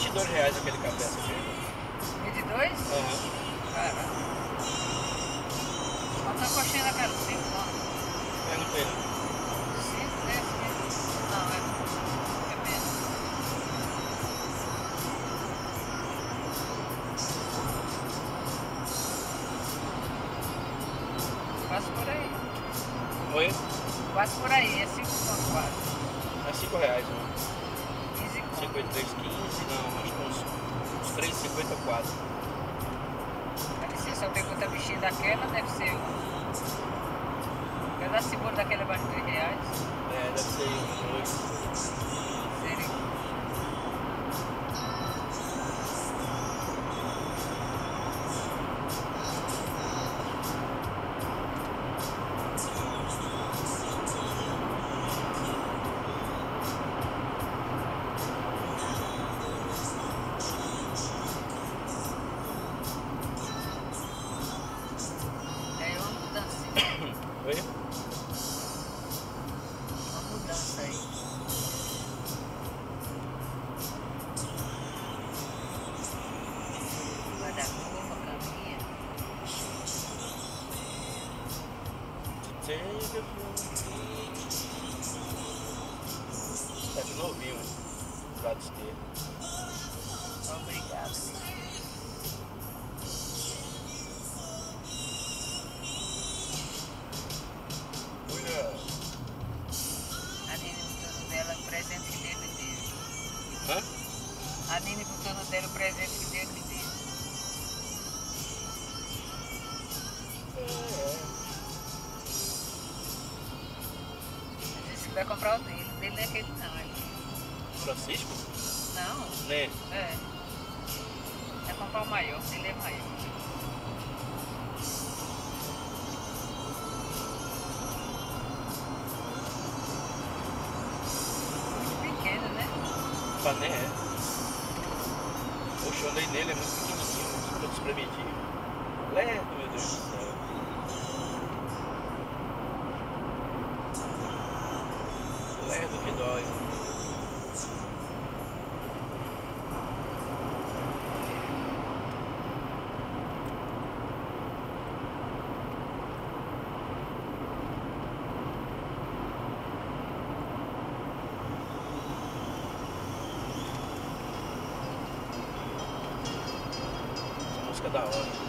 R$22 aquele café, você viu? 22? Aham. Caramba. Quanto a coxinha daquela? 5 conto. Pergunta pra ele. 5 deve ser. Não, é menos. Quase por aí. Oi? Quase por aí, é 5 conto quase. É R$5, né? 15 conto. 53,15, não, acho que uns 3,50 ou 4. Deve ser, só pergunta a bichinha daquela, deve ser pedaço de bolo daquela abaixo de R$2. É, deve ser uns 8. Seria. É uma mudança. Oi? Uma mudança aí. Guarda-roupa, caminha. Tá de novinho, né? Do lado esquerdo. Obrigado. Olha. A Nini botou no dela o presente que Deus me deu. Hã? A Nini botou no dela o presente que Deus me deu. Ele disse que vai comprar o dele. O dele não é aquele não. Francisco? Não, Né? é. Vai comprar o maior. O dele é maior. Muito pequeno, né? Pané é. Poxa, eu andei nele, é muito pequenininho, muito despremedinho. Lerdo, meu Deus do céu. Lerdo que dói. Essa música é da hora.